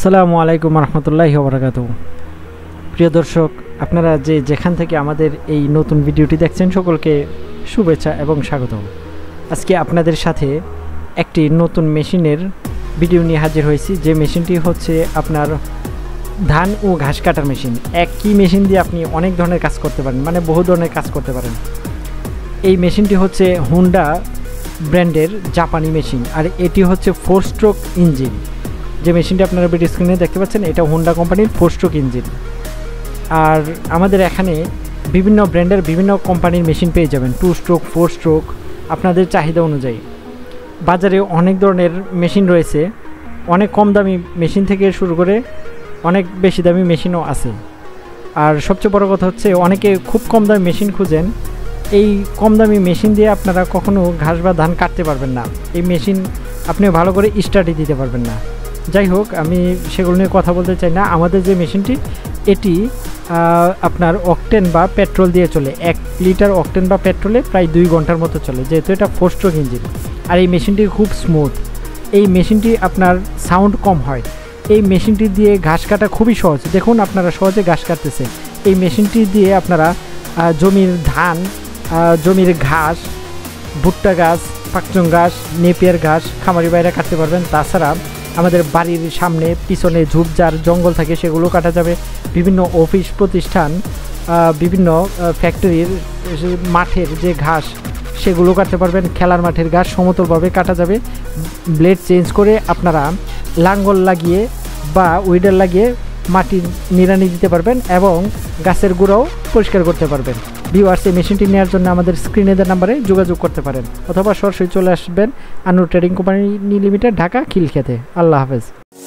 আসসালামু আলাইকুম রহমতুল্লাহি ওয়া বারাকাতুহু। প্রিয় দর্শক, আপনারা যেখান থেকে আমাদের এই নতুন ভিডিওটি দেখছেন সকলকে শুভেচ্ছা এবং স্বাগতম। আজকে আপনাদের সাথে একটি নতুন মেশিনের ভিডিও নিয়ে হাজির হয়েছি। যে মেশিনটি হচ্ছে আপনার ধান ও ঘাস কাটার মেশিন। একই মেশিন দিয়ে আপনি অনেক ধরনের কাজ করতে পারেন, মানে বহু ধরনের কাজ করতে পারেন। এই মেশিনটি হচ্ছে হুন্ডা ব্র্যান্ডের জাপানি মেশিন, আর এটি হচ্ছে 4 স্ট্রোক ইঞ্জিন। যে মেশিনটি আপনারা ভিডিও স্ক্রিনে দেখতে পাচ্ছেন এটা হুন্ডা কোম্পানির 4 স্ট্রোক ইঞ্জিন। আর আমাদের এখানে বিভিন্ন ব্র্যান্ডের বিভিন্ন কোম্পানির মেশিন পেয়ে যাবেন, 2 স্ট্রোক 4 স্ট্রোক, আপনাদের চাহিদা অনুযায়ী। বাজারে অনেক ধরনের মেশিন রয়েছে, অনেক কম দামি মেশিন থেকে শুরু করে অনেক বেশি দামি মেশিনও আছে। আর সবচেয়ে বড় কথা হচ্ছে অনেকে খুব কম দামি মেশিন খুঁজেন। এই কম দামি মেশিন দিয়ে আপনারা কখনো ঘাস বা ধান কাটতে পারবেন না। এই মেশিন আপনি ভালো করে স্টার্টই দিতে পারবেন না। যাই হোক, আমি সেগুলো নিয়ে কথা বলতে চাই না। আমাদের যে মেশিনটি এটি আপনার অকটেন বা পেট্রোল দিয়ে চলে। 1 লিটার অকটেন বা পেট্রোলে প্রায় 2 ঘন্টার মতো চলে, যেহেতু এটা 4 স্ট্রোক ইঞ্জিন। আর এই মেশিনটি খুব স্মুথ। এই মেশিনটি আপনার সাউন্ড কম হয়। এই মেশিনটি দিয়ে ঘাস কাটা খুবই সহজ। দেখুন আপনারা সহজে ঘাস কাটতেছে। এই মেশিনটি দিয়ে আপনারা জমির ধান, জমির ঘাস, ভুট্টা ঘাস, পাকচং ঘাস, নেপিয়ার ঘাস খামারি বাইরে কাটতে পারবেন। তাছাড়া আমাদের বাড়ির সামনে পিছনে ঝোপঝাড় জঙ্গল থাকে, সেগুলো কাটা যাবে। বিভিন্ন অফিস প্রতিষ্ঠান, বিভিন্ন ফ্যাক্টরির মাঠের যে ঘাস সেগুলো কাটতে পারবেন। খেলার মাঠের ঘাস সমতলভাবে কাটা যাবে। ব্লেড চেঞ্জ করে আপনারা লাঙ্গল লাগিয়ে বা উইডার লাগিয়ে মাটি নিড়ানি দিতে পারবেন এবং গাছের গোড়াও পরিষ্কার করতে পারবেন। ভিউয়ার্স, এই মেশিনটি নেওয়ার জন্য আমাদের স্ক্রিনে দেওয়া নাম্বারে যোগাযোগ করতে পারেন, অথবা সরাসরি চলে আসবেন Anur trading company limited, Dhaka, খিলক্ষেতে। আল্লাহ হাফেজ।